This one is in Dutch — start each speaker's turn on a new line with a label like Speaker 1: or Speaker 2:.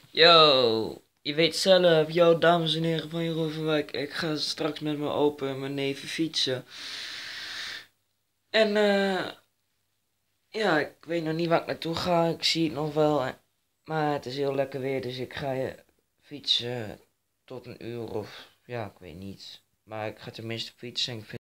Speaker 1: Yo, je weet zelf, yo dames en heren van Jeroenwijk, ik ga straks met mijn opa en mijn neven fietsen. En ja, ik weet nog niet waar ik naartoe ga, ik zie het nog wel. Maar het is heel lekker weer, dus ik ga fietsen tot een uur of, ja, ik weet niet. Maar ik ga tenminste fietsen en ik vind